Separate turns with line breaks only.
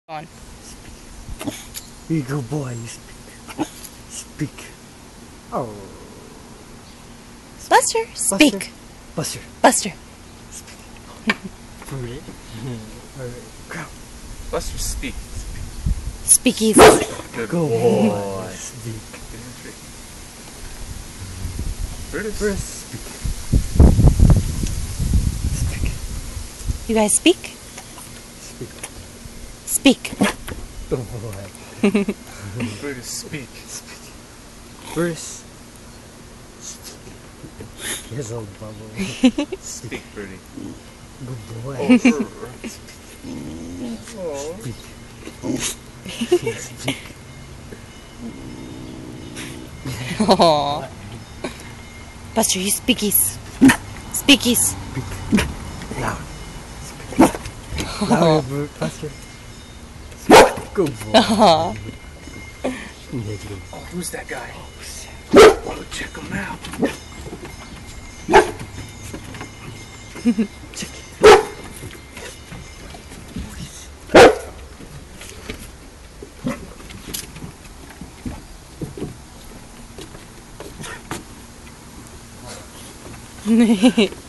On.
You go, boy. You speak. Speak. Oh.
Buster, speak.
Buster.
Buster.
Fruity. Ground.
Buster, speak.
Speakies.
Good
Go,
boy.
boy. Speak.
Brutus.
Brutus. Speak. Speak.
You guys speak?
Speak.
Speak.
Go, boy.
Brutus, speak.
Speak. Brutus. Here's a bubble.
Speak, Bruty.
Good boy.
Oh.
Speak. Speak.
Aww. Buster, you speakies. Speakies.
Speak. Loud. Speak. Louder, Buster. Speak. Good boy.
Aww.
Negative.
Oh, who's that guy?
Oh,
Oh, check him out.
check it.
Hehehe